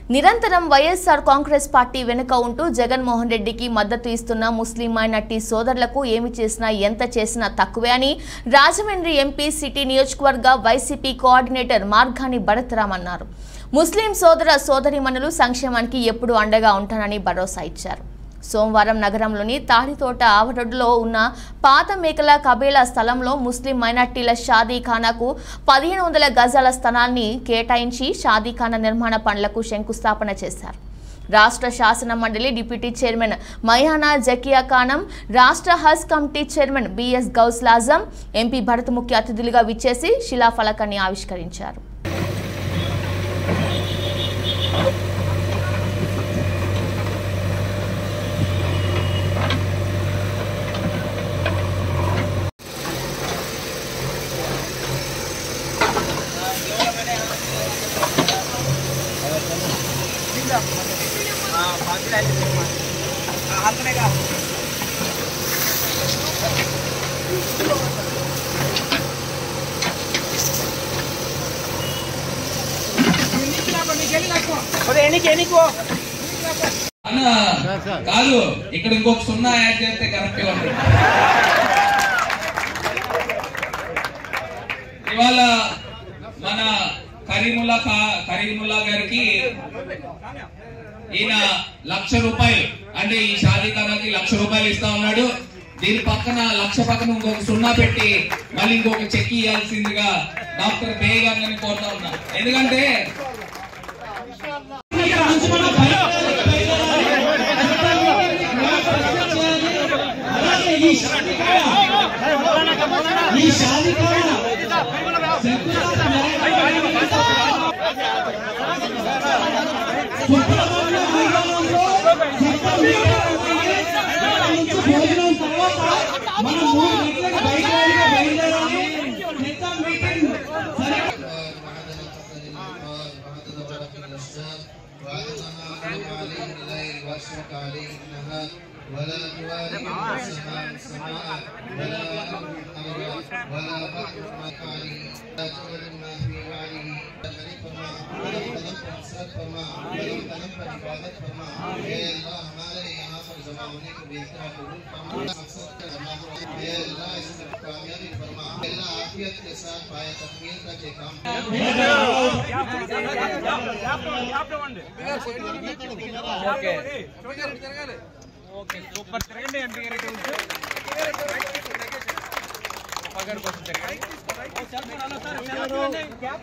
నిరంతరం వైఎస్ఆర్ కాంగ్రెస్ పార్టీ వెనుక ఉంటూ జగన్మోహన్ రెడ్డికి మద్దతు ఇస్తున్న ముస్లిం మైనార్టీ సోదరులకు ఏమి చేసినా ఎంత చేసినా తక్కువే అని రాజమండ్రి ఎంపీ సిటీ నియోజకవర్గ వైసీపీ కోఆర్డినేటర్ మార్గాని భరత్రామ్ అన్నారు. ముస్లిం సోదర సోదరీమణులు సంక్షేమానికి ఎప్పుడూ అండగా ఉంటానని భరోసా ఇచ్చారు. సోమవారం నగరంలోని తాడితోట ఆవరొడ్డులో ఉన్న పాత మేకల కబేలా స్థలంలో ముస్లిం మైనార్టీల షాదీఖానాకు 1500 గజాల స్థలాన్ని కేటాయించి షాదీఖానా నిర్మాణ పనులకు శంకుస్థాపన చేశారు. రాష్ట్ర శాసన మండలి డిప్యూటీ చైర్మన్ మయానా జకియా ఖానం, రాష్ట్ర హజ్ కమిటీ చైర్మన్ బిఎస్ గౌస్ల్ ఆజం, ఎంపీ భరత్ ముఖ్య అతిథులుగా విచ్చేసి శిలాఫలకాన్ని ఆవిష్కరించారు. కాదు, ఇక్కడ ఇంకొక 0 యాడ్ చేస్తే కరెక్ట్ గా ఉంటుంది. ఇవాళ మన కరీముల్లా గారికి ఈయన ₹1,00,000 అంటే ఈ షాదీఖానాకి ₹1,00,000 ఇస్తా ఉన్నాడు. దీని పక్కన 1,00,000 పక్కన ఇంకొక 0 పెట్టి మళ్ళీ ఇంకొక చెక్ ఇవ్వాల్సిందిగా డాక్టర్ బే గారిని కోరుతా ఉన్నా. ఎందుకంటే ولا تواري السماء سماء ولا ولا بحر مكاني لا تولد ما في وعيه تلف ما ولم تنفع صرف ما ولم تنفع عبادت ما يا الله हमारे यहाँ पर जमा होने को बेहतर कबूल फरमा मकसद का जमा हो या अल्लाह इसमें कामयाबी फरमा अल्लाह आफियत के साथ पाए तकमील का के काम ఓకే సూపర్ తిరగండి ఎంపీ గారి నుంచి పగర్ కోసం తిరగండి ఓ సెల్ ఫోన్ అలా సార్ క్యాప్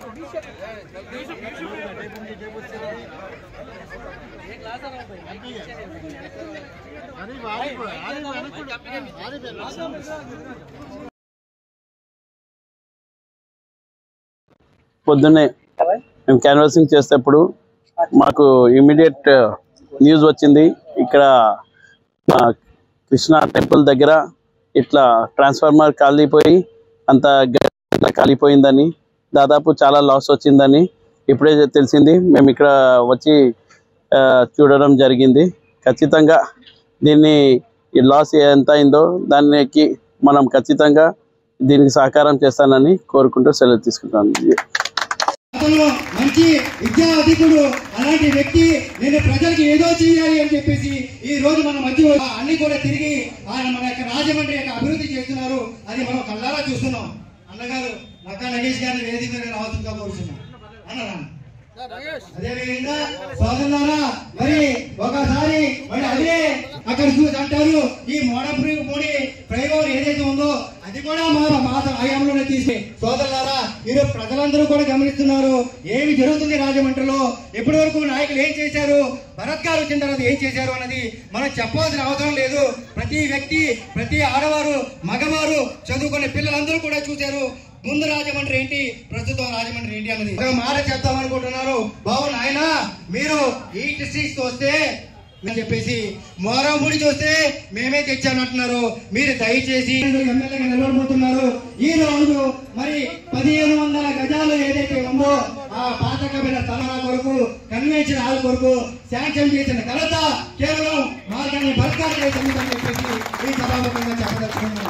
एक क्लास आ रहा है अरे పొద్దున్నే మేము క్యాన్వాసింగ్ చేసేటప్పుడు మాకు ఇమీడియట్ న్యూస్ వచ్చింది. ఇక్కడ కృష్ణ టెంపుల్ దగ్గర ఇట్లా ట్రాన్స్ఫార్మర్ కాలిపోయి అంత కాలిపోయిందని, దాదాపు చాలా లాస్ వచ్చిందని ఇప్పుడే తెలిసింది. మేము ఇక్కడ వచ్చి చూడడం జరిగింది. ఖచ్చితంగా దీన్ని ఈ లాస్ ఎంత అయిందో దానికి మనం ఖచ్చితంగా దీనికి సహకారం చేస్తానని కోరుకుంటూ సెలవు తీసుకుంటాను. మంచి విద్యా అధికుడు అలాంటి వ్యక్తి నేను ప్రజలకు ఏదో చేయాలి అని చెప్పేసి ఈ రోజు మన మధ్య అన్ని కూడా తిరిగి ఆయన మన యొక్క రాజమండ్రి యొక్క అభివృద్ధి చేస్తున్నారు. అది మనం కళ్ళారా చూస్తున్నాం. అన్నగారు నక్కా నగేష్ గారిని వేదిక రావాల్సిందిగా కోరుతున్నాం. అన్న అదేవిధంగా సోదరులారా, మరి ఒకసారి మరి అదే అక్కడ చూసి అంటారు ఈ మోడీ ఫ్లైఓవర్ ఏదైతే ఉందో అది కూడా మా హయాంలోనే తీసి సోదరులారా, మీరు ప్రజలందరూ కూడా గమనిస్తున్నారు ఏమి జరుగుతుంది రాజమండ్రిలో. ఇప్పటి వరకు నాయకులు ఏం చేశారు, భరత్ గారు వచ్చిన తర్వాత ఏం చేశారు అన్నది మనం చెప్పాల్సిన అవసరం లేదు. ప్రతి వ్యక్తి, ప్రతి ఆడవారు, మగవారు, చదువుకునే పిల్లలందరూ కూడా చూశారు ముందు రాజమండ్రి ఏంటి, ప్రస్తుతం రాజమండ్రి ఏంటి అన్నది. ఒక మాట చెప్తామనుకుంటున్నారు. బాబు నాయన మీరు ఈ డిస్ట్రిక్ట్ వస్తే అని చెప్పేసి మోరాముడి చూస్తే మేమే తెచ్చానంటున్నారు. మీరు దయచేసి ఎమ్మెల్యేగా నిలబడిపోతున్నారు. ఈ రోజు మరి 1500 గజాలు ఏదైతే ఉందో ఆ పాత కబిల స్థలాల కొరకు, కన్వెన్షన్ హాల్ కొరకు శాంక్షన్ చేసిన ఘనత కేవలం మార్గాన్ని భర్తీ చేసిందని చెప్పేసి ఈ సభాముఖంగా చెప్పదలుచుకున్నాను.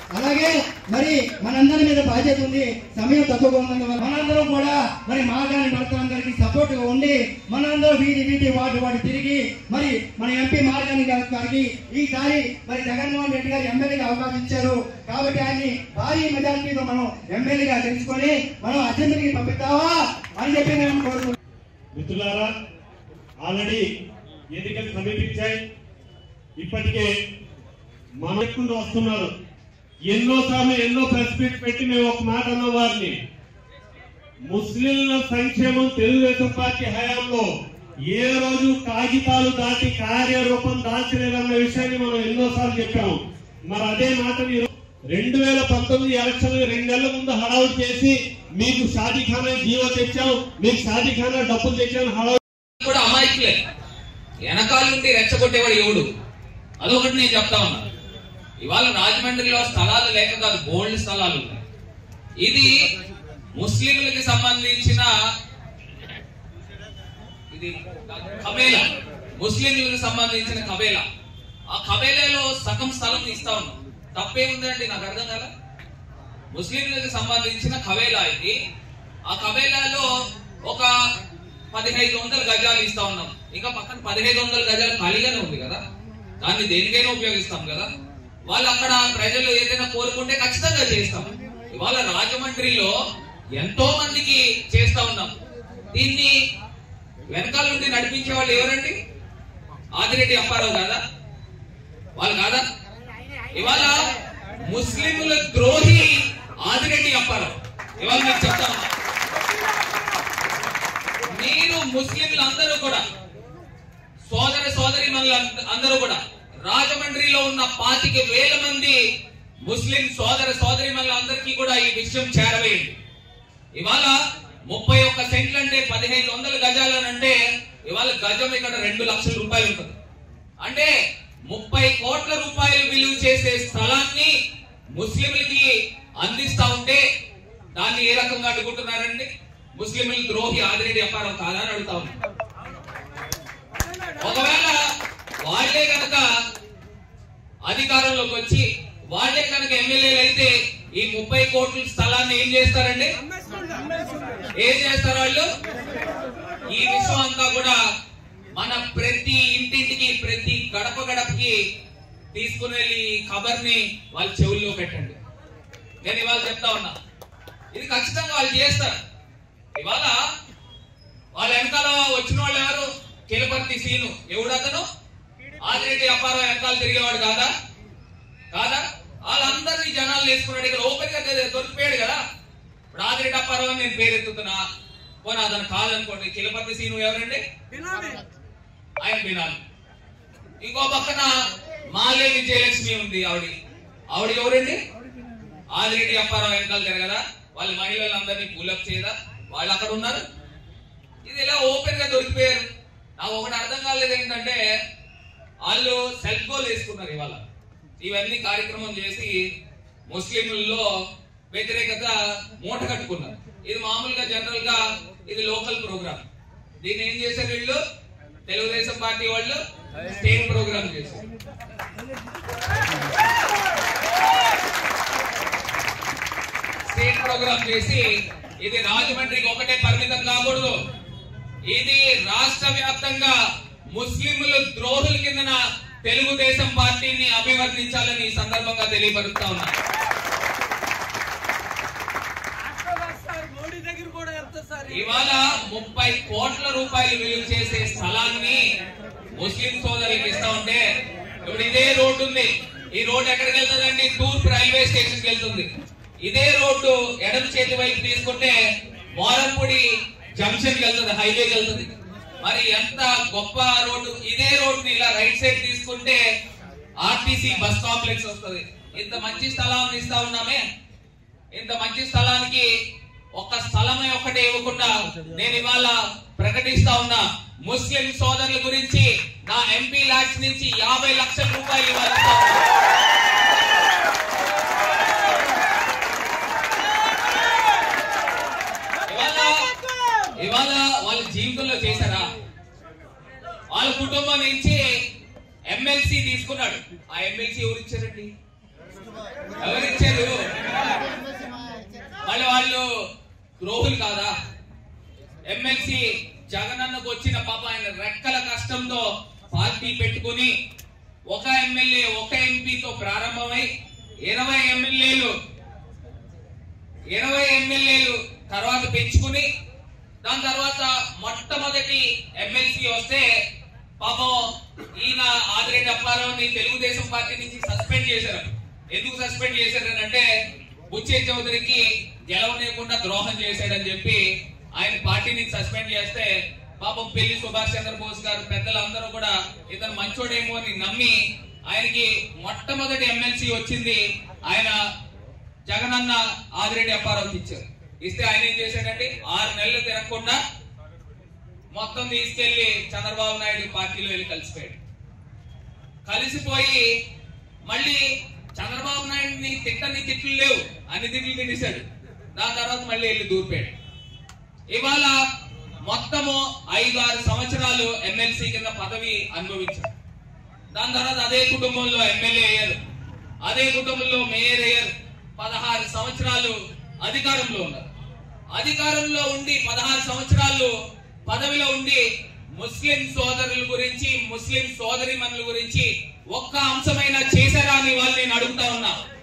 అలాగే మరి మనందరి మీద బాధ్యత ఉంది. సమయం తక్కువగా ఉన్నందువల్ల మనందరం కూడా మరి మార్గాన్ని భర్తలందరికీ సపోర్ట్ గా ఉండి మనందరం వీధి వాటి తిరిగి మరి మన ఎంపీ మార్గాన్ని గారికి ఈసారి మరి జగన్మోహన్ రెడ్డి గారు ఎమ్మెల్యేగా అవకాశం ఇచ్చారు కాబట్టి ఆయన్ని భారీ మెజారిటీతో మనం ఎమ్మెల్యేగా తెలుసుకొని మనం అసెంబ్లీకి పంపిస్తావా అని చెప్పి నేను కోరుకుంటున్నాను. మిత్రులారా, ఆల్రెడీ ఎన్నికలు సమీపించాయి. ఇప్పటికే మనకుండా వస్తున్నారు. ఎన్నోసార్లు ఎన్నో ప్రెస్ మీట్ పెట్టి మేము ఒక మాట అన్న వారిని, ముస్లింల సంక్షేమం తెలుగుదేశం పార్టీ హయాంలో ఏ రోజు కాగితాలు దాటి కార్యరూపం దాల్చలేదన్న విషయాన్ని మనం ఎన్నోసార్లు చెప్పాము. మరి అదే మాటని 2019 ఎలక్షన్ 2 నెలల ముందు హడావుడి చేసి మీకు షాదీఖానా జీవో తెచ్చాం, మీకు షాదీఖానా డబ్బులు తెచ్చాం హడావుడి కూడా అమాయకులే. వెనకాల నుండి రెచ్చగొట్టేవాడు ఎవడు? అదొకటి నేను చెప్తా ఉన్నా. ఇవాళ రాజమండ్రిలో స్థలాలు లేక కాదు, బోల్డ్ స్థలాలు ఉన్నాయి. ఇది ముస్లింలకి సంబంధించిన ఇది కబేలా, ముస్లింలకు సంబంధించిన కబేలా. ఆ కబేలాలో సగం స్థలం ఇస్తా ఉన్నాం. తప్పేముందండి? నాకు అర్థం కదా. ముస్లింలకు సంబంధించిన కబేలా ఇది. ఆ కబేలాలో ఒక 1500 గజాలు ఇస్తా ఉన్నాం. ఇంకా పక్కన 1500 గజాలు ఖాళీగానే ఉంది కదా, దాన్ని దేనికైనా ఉపయోగిస్తాం కదా. వాళ్ళు అక్కడ ప్రజలు ఏదైనా కోరుకుంటే ఖచ్చితంగా చేస్తాం. ఇవాళ రాజమండ్రిలో ఎంతో మందికి చేస్తా ఉన్నాం. దీన్ని వెనకాల నుండి నడిపించే వాళ్ళు ఎవరండి? ఆదిరెడ్డి అప్పారావు కాదా? వాళ్ళు కాదా? ఇవాళ ముస్లింల ద్రోహి ఆదిరెడ్డి అప్పారావు. ఇవాళ మీకు చెప్తా ఉన్నా, మీరు ముస్లింలందరూ కూడా, సోదరి అందరూ కూడా, రాజమండ్రిలో ఉన్న 25,000 మంది ముస్లిం సోదరి అందరికీ కూడా ఈ విషయం చేరవేయండి. ఇవాళ 31 సెంట్లు అంటే 1500 గజాలనంటే ఇవాళ గజం ఇక్కడ 2 లక్షల రూపాయలు ఉంటుంది. అంటే 30 కోట్ల రూపాయలు విలువ చేసే స్థలాన్ని ముస్లింలకి అందిస్తా ఉంటే దాన్ని ఏ రకంగా అడ్డుకుంటున్నారండి? ముస్లింల ద్రోహి ఆదిరెడ్డి అప్పారావు కాదా అని అడుగుతా ఉన్నా. ఒకవేళ వాళ్లే కనుక అధికారంలోకి వచ్చి వాళ్లే కనుక ఎమ్మెల్యేలు అయితే ఈ 30 కోట్ల స్థలాన్ని ఏం చేస్తారండి? ఏం చేస్తారు వాళ్ళు? ఈ విషయం అంతా కూడా మన ప్రతి ఇంటింటికి, ప్రతి గడపకి తీసుకుని వెళ్ళి ఈ ఖబర్ని వాళ్ళ చెవుల్లో పెట్టండి. నేను ఇవాళ చెప్తా ఉన్నా, ఇది ఖచ్చితంగా వాళ్ళు చేస్తారు. ఇవాళ వాళ్ళ వెనకాల వచ్చిన వాళ్ళు ఎవరు? కిలపర్తి సీను. ఎవడతను? ఆదిరెడ్డి అప్పారావు వెనకాల తిరిగేవాడు కాదా? వాళ్ళందరినీ జనాలు వేసుకున్నాడు. ఇక్కడ ఓపెన్ గా దొరికిపోయాడు కదా. ఇప్పుడు ఆదిరెడ్డి అప్పారావు నేను పేరెత్తుతున్నా, పోనీ అతను కాదనుకోండి. కిలపర్తి సీను ఎవరండి? ఆయన బినామీ. ఇంకో పక్కన మాలే విజయలక్ష్మి ఉంది. ఆవిడ ఎవరండి? ఆదిరెడ్డి అప్పారావు వెనకాల తిరగదా? వాళ్ళ మహిళలందరినీ పూలప్ చేయదా? వాళ్ళు అక్కడ ఉన్నారు. ఇది ఇలా ఓపెన్ గా దొరికిపోయారు. నాకు ఒకటి అర్థం కాలేదు ఏంటంటే, వాళ్ళు సెల్ఫ్ గోల్ వేసుకున్నారు. ఇవాళ ఇవన్నీ కార్యక్రమం చేసి ముస్లింలలో వ్యతిరేకత మూట కట్టుకున్నారు. ఇది మామూలుగా జనరల్ గా ఇది లోకల్ ప్రోగ్రామ్. దీన్ని ఏం చేశారు వీళ్ళు? తెలుగుదేశం పార్టీ వాళ్ళు స్టేట్ ప్రోగ్రామ్ చేశారు. స్టేట్ ప్రోగ్రామ్ చేసి ఇది రాజమండ్రికి ఒకటే పరిమితం కాకూడదు, ఇది రాష్ట్ర వ్యాప్తంగా ముస్లింల ద్రోహుల కిందన తెలుగుదేశం పార్టీని అభివర్ణించాలని ఈ సందర్భంగా తెలియపరుస్తా ఉన్నా. ఇవాళ 30 కోట్ల రూపాయలు విలువ చేసే స్థలాన్ని ముస్లిం సోదరులకు ఇస్తా ఉంటే, ఇప్పుడు ఇదే రోడ్డు ఉంది. ఈ రోడ్డు ఎక్కడికి వెళ్తుందండి? తూర్పు రైల్వే స్టేషన్ కి వెళ్తుంది. ఇదే రోడ్డు ఎడమ చేతి వైపు తీసుకుంటే మోరంపూడి జంక్షన్ కి వెళ్తుంది, హైవేకి వెళ్తుంది. మరి ఎంత గొప్ప రోడ్డు! ఇదే రోడ్డుని ఇలా రైట్ సైడ్ తీసుకుంటే ఆర్టీసీ బస్ కాంప్లెక్స్ వస్తుంది. ఇంత మంచి స్థలాన్ని ఇస్తా ఉన్నామే. ఇంత మంచి స్థలానికి ఒక్క స్థలమే ఒకటే ఇవ్వకుండా నేను ఇవాళ ప్రకటిస్తా ఉన్నా, ముస్లిం సోదరుల గురించి నా ఎంపీ ల్యాక్స్ నుంచి 50 లక్షల రూపాయలు ఇవ్వాలి. ఇవాళ వాళ్ళ జీవితంలో చేశారా? వాళ్ళ కుటుంబం నుంచి ఎమ్మెల్సీ తీసుకున్నాడు. ఆ ఎమ్మెల్సీ ఎవరు ఇచ్చారండి? ఎవరిచ్చారు? మళ్ళీ వాళ్ళు ద్రోహులు కాదా? ఎమ్మెల్సీ జగనన్నకు వచ్చిన పాప ఆయన రెక్కల కష్టంతో పార్టీ పెట్టుకుని ఒక ఎమ్మెల్యే ఒక ఎంపీతో ప్రారంభమై 20 ఎమ్మెల్యేలు తర్వాత పెంచుకుని దాని తర్వాత మొట్టమొదటి ఎమ్మెల్సీ వస్తే పాపం ఈయన ఆదిరెడ్డి అప్పారావుని తెలుగుదేశం పార్టీ నుంచి సస్పెండ్ చేశారు. ఎందుకు సస్పెండ్ చేశారనంటే బుచ్చే చౌదరికి గెలవలేకుండా ద్రోహం చేశాడని చెప్పి ఆయన పార్టీ నుంచి సస్పెండ్ చేస్తే పాపం పెళ్లి సుభాష్ చంద్రబోస్ గారు పెద్దలందరూ కూడా ఇతను మంచోడేమో అని నమ్మి ఆయనకి మొట్టమొదటి ఎమ్మెల్సీ వచ్చింది. ఆయన జగనన్న ఆదిరెడ్డి అప్పారావుకి ఇచ్చారు. ఇస్తే ఆయన ఏం చేశాడంటే 6 నెలలు తిరగకుండా మొత్తం తీసుకెళ్లి చంద్రబాబు నాయుడు పార్టీలో వెళ్ళి కలిసిపోయి మళ్ళీ చంద్రబాబు నాయుడిని తిట్టని తిట్లు లేవు, అన్ని తిట్లు తినేశాడు. దాని తర్వాత మళ్ళీ వెళ్ళి దూరిపోయాడు. ఇవాళ మొత్తము 5-6 సంవత్సరాలు ఎమ్మెల్సీ కింద పదవి అనుభవించారు. దాని తర్వాత అదే కుటుంబంలో ఎమ్మెల్యే అయ్యారు, అదే కుటుంబంలో మేయర్ అయ్యారు. 16 సంవత్సరాలు అధికారంలో ఉన్నారు. అధికారంలో ఉండి 16 సంవత్సరాలు పదవిలో ఉండి ముస్లిం సోదరుల గురించి, ముస్లిం సోదరిమణుల గురించి ఒక్క అంశమైనా చేశారా అని వాళ్ళు నేను అడుగుతా ఉన్నా.